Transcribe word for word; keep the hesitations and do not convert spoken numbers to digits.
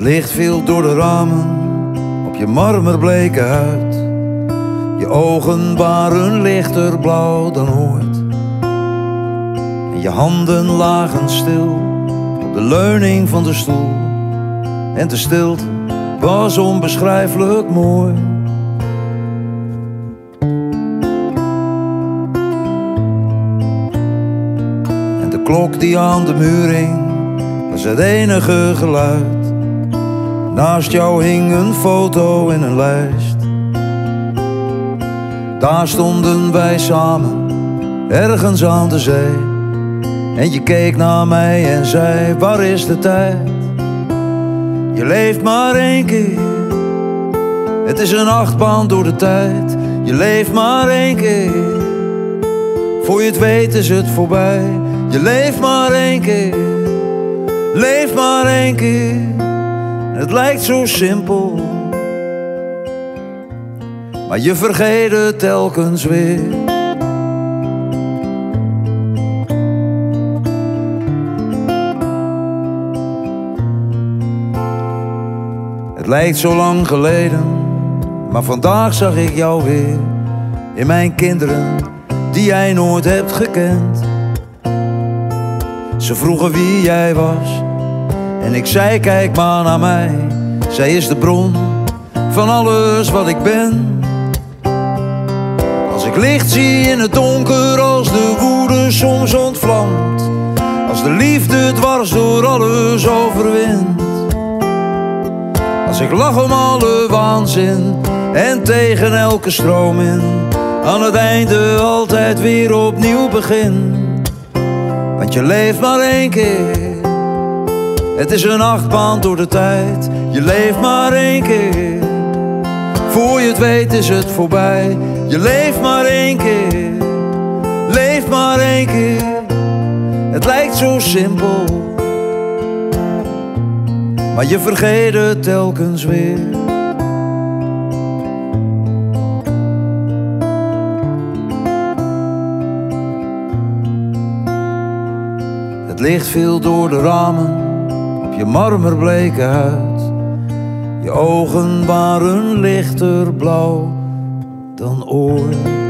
licht viel door de ramen op je marmerbleke huid. Je ogen waren lichter blauw dan ooit. En je handen lagen stil op de leuning van de stoel. En de stilte was onbeschrijfelijk mooi. En de klok die aan de muur hing was het enige geluid. Naast jou hing een foto in een lijst. Daar stonden wij samen, ergens aan de zee. En je keek naar mij en zei, waar is de tijd? Je leeft maar één keer. Het is een achtbaan door de tijd. Je leeft maar één keer. Voor je het weet is het voorbij. Je leeft maar één keer. Leef maar één keer. Het lijkt zo simpel, maar je vergeet het telkens weer. Het lijkt zo lang geleden, maar vandaag zag ik jou weer. In mijn kinderen, die jij nooit hebt gekend. Ze vroegen wie jij was en ik zei, kijk maar naar mij. Zij is de bron van alles wat ik ben. Als ik licht zie in het donker, als de woede soms ontvlamt. Als de liefde dwars door alles overwint. Als ik lach om alle waanzin en tegen elke stroom in. Aan het einde altijd weer opnieuw begin. Want je leeft maar één keer. Het is een achtbaan door de tijd. Je leeft maar één keer. Voor je het weet is het voorbij. Je leeft maar één keer. Leef maar één keer. Het lijkt zo simpel, maar je vergeet het telkens weer. Het licht viel door de ramen op je marmerbleke huid. Je ogen waren lichter blauw dan ooit.